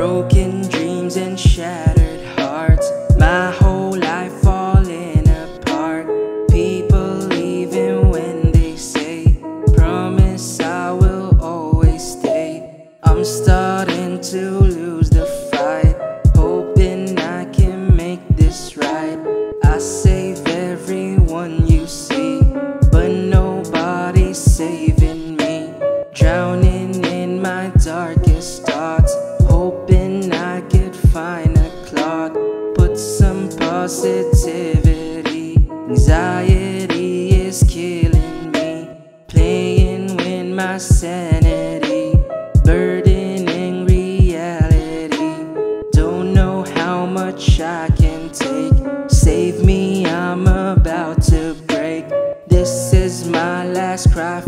broken dreams and shattered hearts. My whole life falling apart. People leaving when they say, promise I will always stay. I'm starting to lose the fight, hoping I can make this right. I save everyone you see, but nobody's saving me. Drowning in my darkest thoughts, hoping I could find a cloud. Put some positivity. Anxiety is killing me, playing with my sanity, burdening reality. Don't know how much I can take. Save me, I'm about to break. This is my last cry